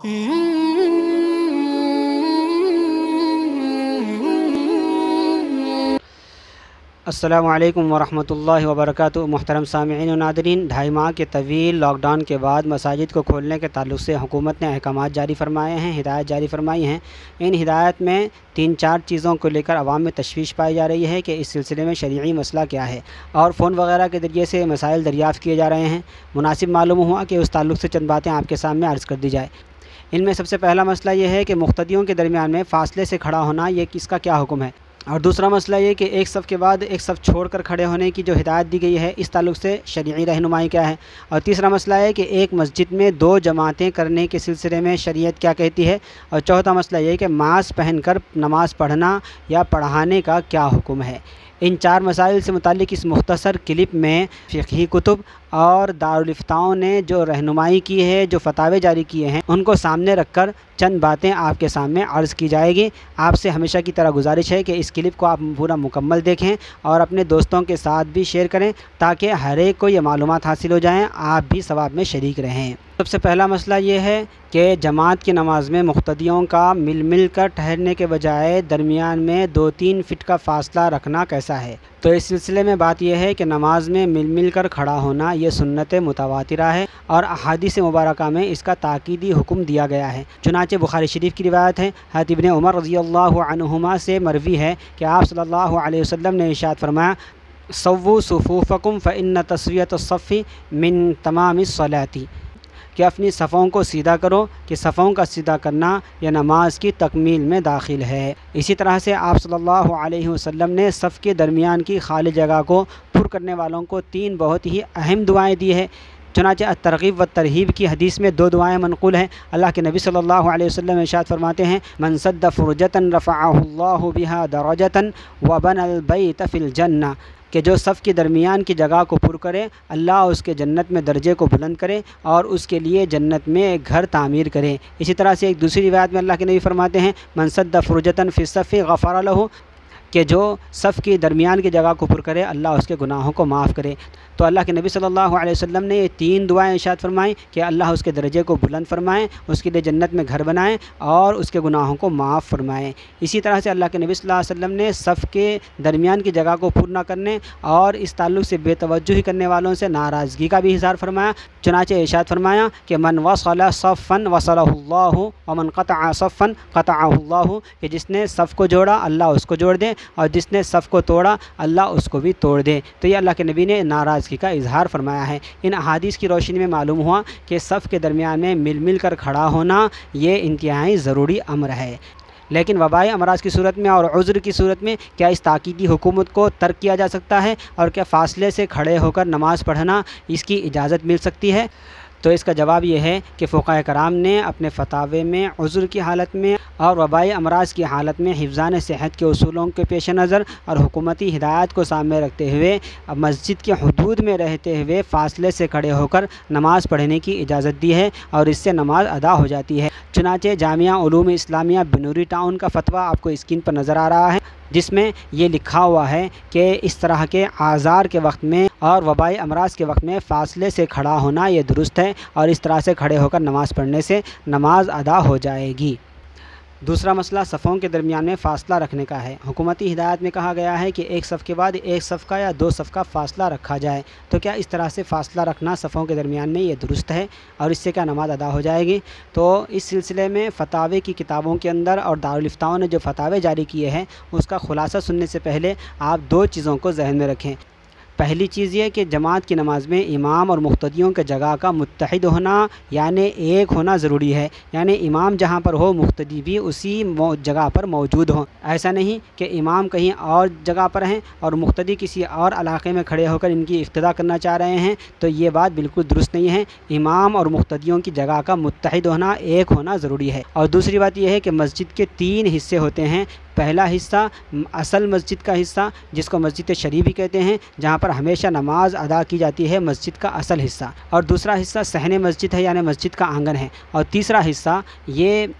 السلام علیکم ورحمۃ اللہ وبرکاتہ۔ محترم سامعین و ناظرین، 2.5 ماہ کے طویل لاک ڈاؤن کے بعد مساجد کو کھولنے کے تعلق سے حکومت نے احکامات جاری فرمائے ہیں، ہدایت جاری فرمائی ہیں۔ ان ہدایت میں 3-4 چیزوں کو لے کر عوام میں تشویش پائی جا رہی ہے کہ اس سلسلے میں شرعی مسئلہ کیا ہے، اور فون وغیرہ کے ذریعے سے مسائل دریافت کیے جا رہے ہیں۔ مناسب معلوم ہوا کہ اس تعلق سے چند باتیں آپ کے سامنے عرض کر دی جائے۔ ان میں سب سے پہلا مسئلہ یہ ہے کہ مقتدیوں کے درمیان میں فاصلے سے کھڑا ہونا، یہ اس کا کیا حکم ہے، اور دوسرا مسئلہ یہ کہ ایک صف کے بعد ایک صف چھوڑ کر کھڑے ہونے کی جو ہدایت دی گئی ہے، اس تعلق سے شرعی رہنمائی کیا ہے، اور تیسرا مسئلہ ہے کہ ایک مسجد میں 2 جماعتیں کرنے کے سلسلے میں شریعت کیا کہتی ہے، اور چوتھا مسئلہ یہ کہ ماسک پہن کر نماز پڑھنا یا پڑھانے کا کیا حکم ہے۔ ان 4 مسائل سے متعلق اس مختصر کلپ میں فقہی کتب اور دارالفتاؤں نے جو رہنمائی کی ہے، جو فتاوے جاری کیے ہیں، ان کو سامنے رکھ کر چند باتیں آپ کے سامنے عرض کی جائے گی۔ آپ سے ہمیشہ کی طرح گزارش ہے کہ اس کلپ کو آپ پورا مکمل دیکھیں اور اپنے دوستوں کے ساتھ بھی شیئر کریں تاکہ ہر ایک کو یہ معلومات حاصل ہو جائیں، آپ بھی ثواب میں شریک رہیں۔ سب سے پہلا مسئلہ یہ ہے کہ جماعت کی نماز میں مقتدیوں کا مل کر ٹھہرنے کے بجائے درمیان میں 2-3 فٹ کا فاصلہ رکھنا کیسا ہے۔ تو اس سلسلے میں بات یہ ہے کہ نماز میں مل کر کھڑا ہونا یہ سنت متواترہ ہے، اور احادیث مبارکہ میں اس کا تاکیدی حکم دیا گیا ہے۔ چنانچہ بخاری شریف کی روایت ہے، حضرت ابن عمر رضی اللہ عنہما سے مروی ہے کہ آپ صلی اللہ علیہ وسلم نے ارشاد فرمایا، سووا صفوفکم فإن تسویۃ الصف من تمام الصلاۃ، کہ اپنی صفوں کو سیدھا کرو، کہ صفوں کا سیدھا کرنا یہ نماز کی تکمیل میں داخل ہے۔ اسی طرح سے آپ صلی اللہ علیہ وسلم نے صف کے درمیان کی خالی جگہ کو پر کرنے والوں کو 3 بہت ہی اہم دعائیں دی ہیں۔ چنانچہ الترغیب والترہیب کی حدیث میں 2 دعائیں منقول ہیں۔ اللہ کے نبی صلی اللہ علیہ وسلم ارشاد فرماتے ہیں، من سد فرجۃ رفعہ اللہ بہا درجۃ وبنى البیت فی الجنہ، کہ جو صف کے درمیان کی جگہ کو پر کرے، اللہ اس کے جنت میں درجے کو بلند کرے اور اس کے لیے جنت میں ایک گھر تعمیر کرے۔ اسی طرح سے ایک دوسری روایت میں اللہ کے نبی فرماتے ہیں، من سد فرجۃ فی الصف غفر لہ، کہ جو صف کے درمیان کی جگہ کو پر کرے، اللہ اس کے گناہوں کو معاف کرے۔ تو اللہ کے نبی صلی اللہ علیہ وسلم نے یہ 3 دعائیں ارشاد فرمائیں کہ اللہ اس کے درجے کو بلند فرمائیں، اس کے لیے جنت میں گھر بنائیں اور اس کے گناہوں کو معاف فرمائیں۔ اسی طرح سے اللہ کے نبی صلی اللہ علیہ وسلم نے صف کے درمیان کی جگہ کو پر نہ کرنے اور اس تعلق سے بے توجہی کرنے والوں سے ناراضگی کا بھی اظہار فرمایا۔ چنانچہ ارشاد فرمایا کہ من وصل صفا وصلہ اللہ ومن قطع صفا قطعہ اللہ، کہ جس نے صف کو جوڑا اللہ اس کو جوڑ دے، اور جس نے صف کو توڑا اللہ اس کو بھی توڑ دے۔ تو یہ اللہ کے نبی نے ناراضگی کا اظہار فرمایا ہے۔ ان احادیث کی روشنی میں معلوم ہوا کہ صف کے درمیان میں مل کر کھڑا ہونا یہ انتہائی ضروری امر ہے۔ لیکن وبائی امراض کی صورت میں اور عذر کی صورت میں کیا اس تاکیدی حکومت کو ترک کیا جا سکتا ہے، اور کیا فاصلے سے کھڑے ہو کر نماز پڑھنا اس کی اجازت مل سکتی ہے؟ تو اس کا جواب یہ ہے کہ فقہاء کرام نے اپنے فتاوے میں عذر کی حالت میں اور وبائی امراض کی حالت میں حفظان صحت کے اصولوں کے پیش نظر اور حکومتی ہدایات کو سامنے رکھتے ہوئے مسجد کے حدود میں رہتے ہوئے فاصلے سے کھڑے ہو کر نماز پڑھنے کی اجازت دی ہے، اور اس سے نماز ادا ہو جاتی ہے۔ چنانچہ جامعہ علوم اسلامیہ بنوری ٹاؤن کا فتویٰ آپ کو اسکرین پر نظر آ رہا ہے، جس میں یہ لکھا ہوا ہے کہ اس طرح کے آزار کے وقت میں اور وبائی امراض کے وقت میں فاصلے سے کھڑا ہونا یہ درست ہے، اور اس طرح سے کھڑے ہو کر نماز پڑھنے سے نماز ادا ہو جائے گی۔ دوسرا مسئلہ صفوں کے درمیان میں فاصلہ رکھنے کا ہے۔ حکومتی ہدایت میں کہا گیا ہے کہ ایک صف کے بعد ایک صف کا یا 2 صف کا فاصلہ رکھا جائے۔ تو کیا اس طرح سے فاصلہ رکھنا صفوں کے درمیان میں یہ درست ہے، اور اس سے کیا نماز ادا ہو جائے گی؟ تو اس سلسلے میں فتاوے کی کتابوں کے اندر اور دارالفتاؤں نے جو فتاوے جاری کیے ہیں اس کا خلاصہ سننے سے پہلے آپ 2 چیزوں کو ذہن میں رکھیں۔ پہلی چیز یہ کہ جماعت کی نماز میں امام اور مقتدیوں کے جگہ کا متحد ہونا یعنی ایک ہونا ضروری ہے، یعنی امام جہاں پر ہو مقتدی بھی اسی جگہ پر موجود ہوں۔ ایسا نہیں کہ امام کہیں اور جگہ پر ہیں اور مقتدی کسی اور علاقے میں کھڑے ہو کر ان کی اقتداء کرنا چاہ رہے ہیں، تو یہ بات بالکل درست نہیں ہے۔ امام اور مقتدیوں کی جگہ کا متحد ہونا، ایک ہونا ضروری ہے۔ اور دوسری بات یہ ہے کہ مسجد کے 3 حصے ہوتے ہیں۔ پہلا حصہ اصل مسجد کا حصہ جس کو مسجد شریف بھی کہتے ہیں، جہاں پر ہمیشہ نماز ادا کی جاتی ہے، مسجد کا اصل حصہ، اور دوسرا حصہ صحن مسجد ہے یعنی مسجد کا آنگن ہے، اور تیسرا حصہ یہ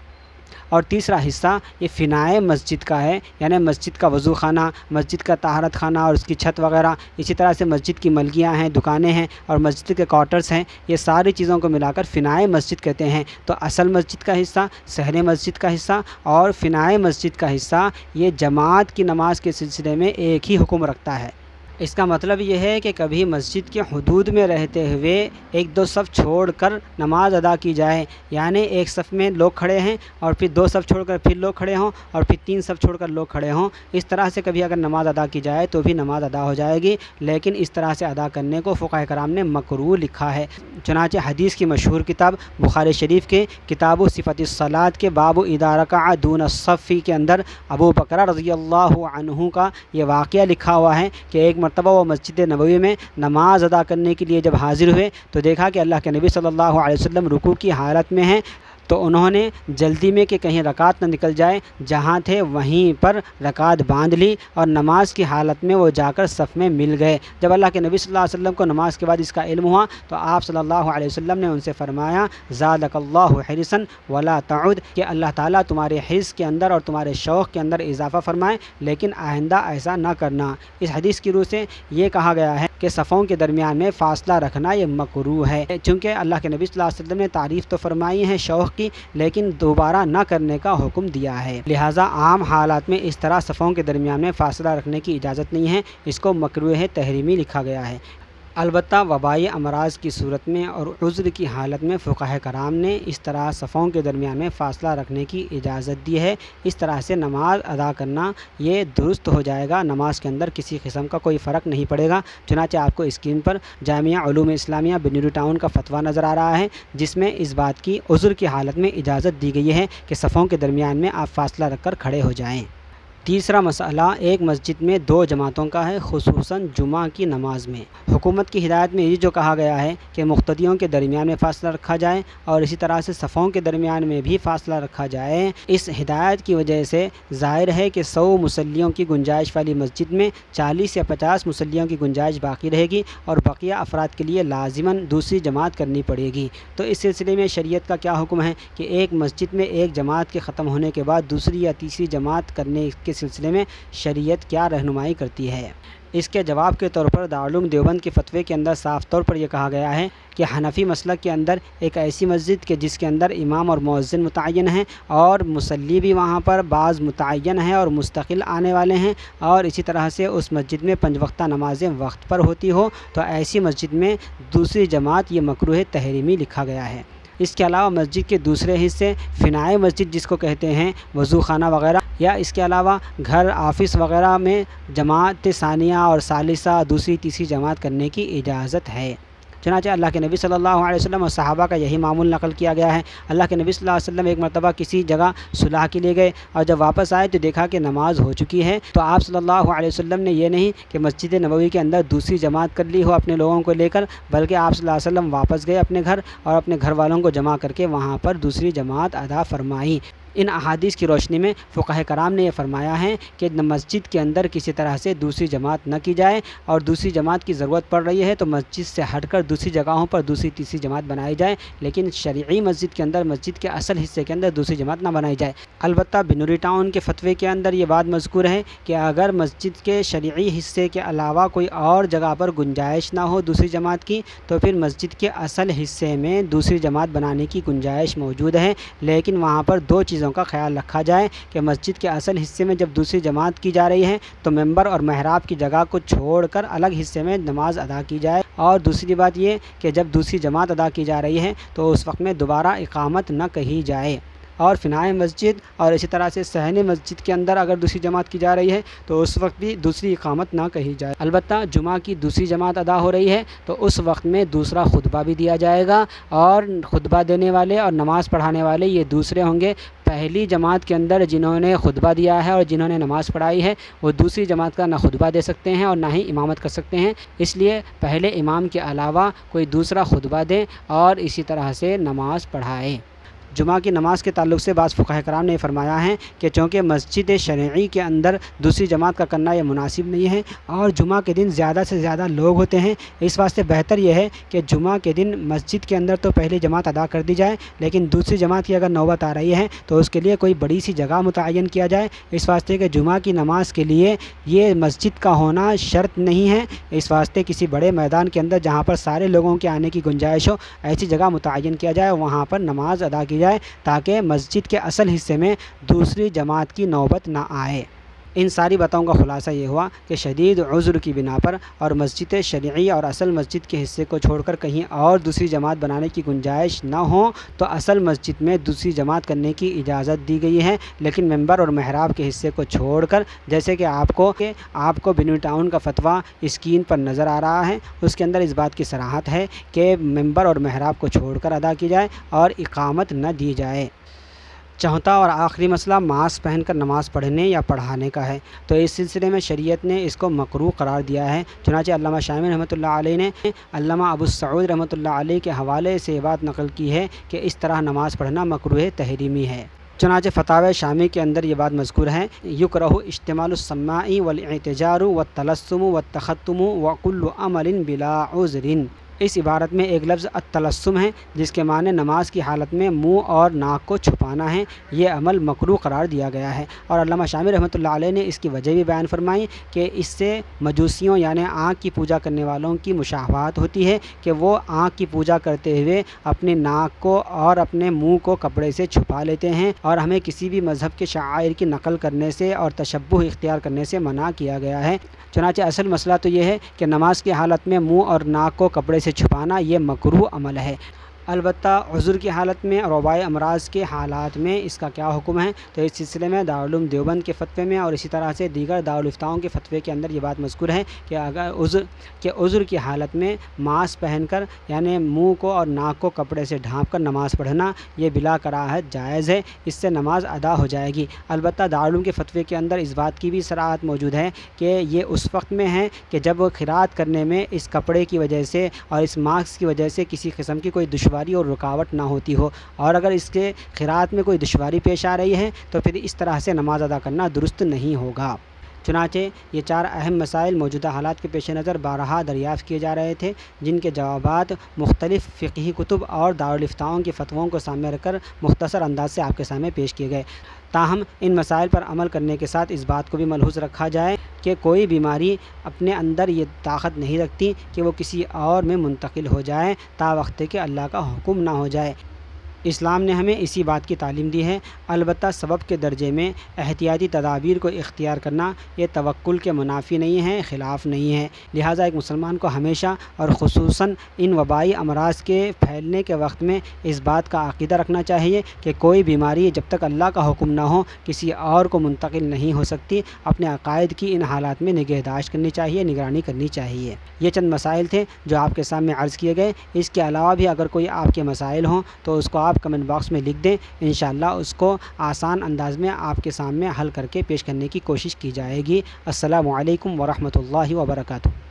اور تیسرا حصہ یہ فنائے مسجد کا ہے، یعنی مسجد کا وضو خانہ، مسجد کا طہارت خانہ اور اس کی چھت وغیرہ، اسی طرح سے مسجد کی ملکیاں ہیں، دکانیں ہیں اور مسجد کے کوارٹرز ہیں، یہ ساری چیزوں کو ملا کر فنائے مسجد کہتے ہیں۔ تو اصل مسجد کا حصہ، صحن مسجد کا حصہ اور فنائے مسجد کا حصہ یہ جماعت کی نماز کے سلسلے میں ایک ہی حکم رکھتا ہے۔ اس کا مطلب یہ ہے کہ کبھی مسجد کے حدود میں رہتے ہوئے ایک دو صف چھوڑ کر نماز ادا کی جائے، یعنی ایک صف میں لوگ کھڑے ہیں اور پھر دو صف چھوڑ کر پھر لوگ کھڑے ہوں اور پھر تین صف چھوڑ کر لوگ کھڑے ہوں، اس طرح سے کبھی اگر نماز ادا کی جائے تو بھی نماز ادا ہو جائے گی، لیکن اس طرح سے ادا کرنے کو فقہاء کرام نے مکروہ لکھا ہے۔ چنانچہ حدیث کی مشہور کتاب بخاری شریف کے کتاب صفت الصلاۃ کے باب اذا رکع دون الصف کے اندر ابو بکر رضی اللہ عنہ کا یہ واقعہ لکھا ہوا ہے کہ ایک مرتبہ وہ مسجد نبوی میں نماز ادا کرنے کے لیے جب حاضر ہوئے تو دیکھا کہ اللہ کے نبی صلی اللہ علیہ وسلم رکوع کی حالت میں ہیں، تو انہوں نے جلدی میں کہ کہیں رکعت نہ نکل جائے، جہاں تھے وہیں پر رکعت باندھ لی اور نماز کی حالت میں وہ جا کر صف میں مل گئے۔ جب اللہ کے نبی صلی اللہ علیہ وسلم کو نماز کے بعد اس کا علم ہوا تو آپ صلی اللہ علیہ وسلم نے ان سے فرمایا زادک اللہ حرصا ولا تعد، کہ اللہ تعالیٰ تمہارے حرص کے اندر اور تمہارے شوق کے اندر اضافہ فرمائے، لیکن آئندہ ایسا نہ کرنا۔ اس حدیث کی روح سے یہ کہا گیا ہے کہ صفوں کے درمیان میں فاصلہ رکھنا یہ مکروہ ہے، چونکہ اللہ کے نبی صلی اللہ علیہ وسلم نے تعریف تو فرمائی ہے شوق کی، لیکن دوبارہ نہ کرنے کا حکم دیا ہے، لہٰذا عام حالات میں اس طرح صفوں کے درمیان میں فاصلہ رکھنے کی اجازت نہیں ہے، اس کو مکروہ تحریمی لکھا گیا ہے۔ البتہ وبائی امراض کی صورت میں اور عذر کی حالت میں فقہاء کرام نے اس طرح صفوں کے درمیان میں فاصلہ رکھنے کی اجازت دی ہے، اس طرح سے نماز ادا کرنا یہ درست ہو جائے گا، نماز کے اندر کسی قسم کا کوئی فرق نہیں پڑے گا۔ چنانچہ آپ کو اسکرین پر جامعہ علوم اسلامیہ بنیرو ٹاؤن کا فتویٰ نظر آ رہا ہے، جس میں اس بات کی عذر کی حالت میں اجازت دی گئی ہے کہ صفوں کے درمیان میں آپ فاصلہ رکھ کر کھڑے ہو جائیں۔ تیسرا مسئلہ ایک مسجد میں دو جماعتوں کا ہے، خصوصاً جمعہ کی نماز میں۔ حکومت کی ہدایت میں یہ جو کہا گیا ہے کہ مقتدیوں کے درمیان میں فاصلہ رکھا جائے اور اسی طرح سے صفوں کے درمیان میں بھی فاصلہ رکھا جائے، اس ہدایت کی وجہ سے ظاہر ہے کہ 100 مصلیوں کی گنجائش والی مسجد میں 40 یا 50 مصلیوں کی گنجائش باقی رہے گی اور بقیہ افراد کے لیے لازماً دوسری جماعت کرنی پڑے گی۔ تو اس سلسلے میں شریعت کا کیا حکم ہے کہ ایک مسجد میں ایک جماعت کے ختم ہونے کے بعد دوسری یا تیسری جماعت کرنے کے سلسلے میں شریعت کیا رہنمائی کرتی ہے؟ اس کے جواب کے طور پر دارالعلوم دیوبند کے فتوے کے اندر صاف طور پر یہ کہا گیا ہے کہ حنفی مسلک کے اندر ایک ایسی مسجد کہ جس کے اندر امام اور مؤذن متعین ہیں اور مصلی بھی وہاں پر بعض متعین ہیں اور مستقل آنے والے ہیں، اور اسی طرح سے اس مسجد میں 5 وقتہ نمازیں وقت پر ہوتی ہو، تو ایسی مسجد میں دوسری جماعت یہ مکروہ تحریمی لکھا گیا ہے۔ اس کے علاوہ مسجد کے دوسرے حصے فنائے مسجد جس کو کہتے ہیں، وضو خانہ وغیرہ، یا اس کے علاوہ گھر، آفس وغیرہ میں جماعت ثانیہ اور ثالثہ دوسری تیسری جماعت کرنے کی اجازت ہے۔ چنانچہ اللہ کے نبی صلی اللہ علیہ وسلم اور صحابہ کا یہی معمول نقل کیا گیا ہے۔ اللہ کے نبی صلی اللہ علیہ وسلم ایک مرتبہ کسی جگہ صلح کے لیے گئے اور جب واپس آئے تو دیکھا کہ نماز ہو چکی ہے، تو آپ صلی اللہ علیہ وسلم نے یہ نہیں کہ مسجد نبوی کے اندر دوسری جماعت کر لی ہو اپنے لوگوں کو لے کر، بلکہ آپ صلی اللہ علیہ وسلم واپس گئے اپنے گھر اور اپنے گھر والوں کو جمع کر کے وہاں پر دوسری جماعت ادا فرمائی۔ ان احادیث کی روشنی میں فقہاء کرام نے یہ فرمایا ہے کہ مسجد کے اندر کسی طرح سے دوسری جماعت نہ کی جائے، اور دوسری جماعت کی ضرورت پڑ رہی ہے تو مسجد سے ہٹ کر دوسری جگہوں پر دوسری تیسری جماعت بنائی جائے، لیکن شرعی مسجد کے اندر مسجد کے اصل حصے کے اندر دوسری جماعت نہ بنائی جائے۔ البتہ بنوری ٹاؤن کے فتوے کے اندر یہ بات مذکور ہے کہ اگر مسجد کے شرعی حصے کے علاوہ کوئی اور جگہ پر گنجائش نہ ہو دوسری جماعت کی، تو پھر مسجد کے اصل حصے میں دوسری جماعت بنانے کی گنجائش موجود ہے، لیکن وہاں پر دو چیزوں کا خیال رکھا جائے کہ مسجد کے اصل حصے میں جب دوسری جماعت کی جا رہی ہے تو ممبر اور محراب کی جگہ کو چھوڑ کر الگ حصے میں نماز ادا کی جائے، اور دوسری بات یہ کہ جب دوسری جماعت ادا کی جا رہی ہے تو اس وقت میں دوبارہ اقامت نہ کہی جائے۔ اور فنائے مسجد اور اسی طرح سے صحن مسجد کے اندر اگر دوسری جماعت کی جا رہی ہے تو اس وقت بھی دوسری اقامت نہ کہی جائے۔ البتہ جمعہ کی دوسری جماعت ادا ہو رہی ہے تو اس وقت میں دوسرا خطبہ بھی دیا جائے گا، اور خطبہ دینے والے اور نماز پڑھانے والے یہ دوسرے ہوں گے۔ پہلی جماعت کے اندر جنہوں نے خطبہ دیا ہے اور جنہوں نے نماز پڑھائی ہے وہ دوسری جماعت کا نہ خطبہ دے سکتے ہیں اور نہ ہی امامت کر سکتے ہیں، اس لیے پہلے امام کے علاوہ کوئی دوسرا خطبہ دے اور اسی طرح سے نماز پڑھائے۔ جمعہ کی نماز کے تعلق سے بعض فقہ کرام نے فرمایا ہے کہ چونکہ مسجد شرعی کے اندر دوسری جماعت کا کرنا یہ مناسب نہیں ہے اور جمعہ کے دن زیادہ سے زیادہ لوگ ہوتے ہیں، اس واسطے بہتر یہ ہے کہ جمعہ کے دن مسجد کے اندر تو پہلی جماعت ادا کر دی جائے، لیکن دوسری جماعت کی اگر نوبت آ رہی ہے تو اس کے لیے کوئی بڑی سی جگہ متعین کیا جائے، اس واسطے کہ جمعہ کی نماز کے لیے یہ مسجد کا ہونا شرط نہیں ہے، اس واسطے کسی بڑے میدان کے اندر جہاں پر سارے لوگوں کے آنے کی گنجائش ہو ایسی جگہ متعین کیا جائے، وہاں پر نماز ادا کی جائے تاکہ مسجد کے اصل حصے میں دوسری جماعت کی نوبت نہ آئے۔ ان ساری باتوں کا خلاصہ یہ ہوا کہ شدید عذر کی بنا پر اور مسجد شرعی اور اصل مسجد کے حصے کو چھوڑ کر کہیں اور دوسری جماعت بنانے کی گنجائش نہ ہو تو اصل مسجد میں دوسری جماعت کرنے کی اجازت دی گئی ہے، لیکن ممبر اور محراب کے حصے کو چھوڑ کر، جیسے کہ آپ کو بنو ٹاؤن کا فتویٰ اسکرین پر نظر آ رہا ہے، اس کے اندر اس بات کی صراحت ہے کہ ممبر اور محراب کو چھوڑ کر ادا کی جائے اور اقامت نہ دی جائے۔ چوتھا اور آخری مسئلہ ماسک پہن کر نماز پڑھنے یا پڑھانے کا ہے، تو اس سلسلے میں شریعت نے اس کو مکروہ قرار دیا ہے، چنانچہ علامہ شامی رحمۃ اللہ علیہ نے علامہ ابو سعود رحمۃ اللہ علیہ کے حوالے سے یہ بات نقل کی ہے کہ اس طرح نماز پڑھنا مکروہ تحریمی ہے۔ چنانچہ فتاوی شامی کے اندر یہ بات مذکور ہے، یکرہ اشتمال السماع والاعتجار والتلثم والتختم وکل عمل بلا عذر۔ اس عبارت میں ایک لفظ التلثم ہے جس کے معنی نماز کی حالت میں منہ اور ناک کو چھپانا ہے، یہ عمل مکروہ قرار دیا گیا ہے، اور علامہ شامی رحمۃ اللہ علیہ نے اس کی وجہ بھی بیان فرمائی کہ اس سے مجوسیوں یعنی آنکھ کی پوجا کرنے والوں کی مشابہت ہوتی ہے کہ وہ آنکھ کی پوجا کرتے ہوئے اپنے ناک کو اور اپنے منہ کو کپڑے سے چھپا لیتے ہیں، اور ہمیں کسی بھی مذہب کے شعائر کی نقل کرنے سے اور تشبہ اختیار کرنے سے منع کیا گیا ہے۔ چنانچہ اصل مسئلہ تو یہ ہے کہ نماز کی حالت میں منہ اور ناک کو کپڑے سے چھپانا یہ مکروہ عمل ہے۔ البتہ عذر کی حالت میں اور وبائی امراض کے حالات میں اس کا کیا حکم ہے، تو اس سلسلے میں دارالعلوم دیوبند کے فتوے میں اور اسی طرح سے دیگر دارالفتاؤں کے فتوے کے اندر یہ بات مذکور ہے کہ اگر عذر کی حالت میں ماسک پہن کر یعنی منہ کو اور ناک کو کپڑے سے ڈھانپ کر نماز پڑھنا یہ بلا کراہت جائز ہے، اس سے نماز ادا ہو جائے گی۔ البتہ دارالعلوم کے فتوے کے اندر اس بات کی بھی صراحت موجود ہے کہ یہ اس وقت میں ہے کہ جب قرات کرنے میں اس کپڑے کی وجہ سے اور اس ماسک کی وجہ سے کسی قسم کی کوئی دشواری اور رکاوٹ نہ ہوتی ہو، اور اگر اس کے قرات میں کوئی دشواری پیش آ رہی ہے تو پھر اس طرح سے نماز ادا کرنا درست نہیں ہوگا۔ چنانچہ یہ 4 اہم مسائل موجودہ حالات کے پیش نظر بارہا دریافت کیے جا رہے تھے، جن کے جوابات مختلف فقہی کتب اور دارالفتاؤں کے فتووں کو سامنے رکھ کر مختصر انداز سے آپ کے سامنے پیش کیے گئے۔ تاہم ان مسائل پر عمل کرنے کے ساتھ اس بات کو بھی ملحوظ رکھا جائے کہ کوئی بیماری اپنے اندر یہ طاقت نہیں رکھتی کہ وہ کسی اور میں منتقل ہو جائے تا وقت کہ اللہ کا حکم نہ ہو جائے۔ اسلام نے ہمیں اسی بات کی تعلیم دی ہے، البتہ سبب کے درجے میں احتیاطی تدابیر کو اختیار کرنا یہ توکل کے منافی نہیں ہے، خلاف نہیں ہے، لہٰذا ایک مسلمان کو ہمیشہ اور خصوصاً ان وبائی امراض کے پھیلنے کے وقت میں اس بات کا عقیدہ رکھنا چاہیے کہ کوئی بیماری جب تک اللہ کا حکم نہ ہو کسی اور کو منتقل نہیں ہو سکتی۔ اپنے عقائد کی ان حالات میں نگہداشت کرنی چاہیے، نگرانی کرنی چاہیے۔ یہ چند مسائل تھے جو آپ کے سامنے عرض کیے گئے، اس کے علاوہ بھی اگر کوئی آپ کے مسائل ہوں تو اس کو آپ کمنٹ باکس میں لکھ دیں، انشاءاللہ اس کو آسان انداز میں آپ کے سامنے حل کر کے پیش کرنے کی کوشش کی جائے گی۔ السلام علیکم ورحمۃ اللہ وبرکاتہ۔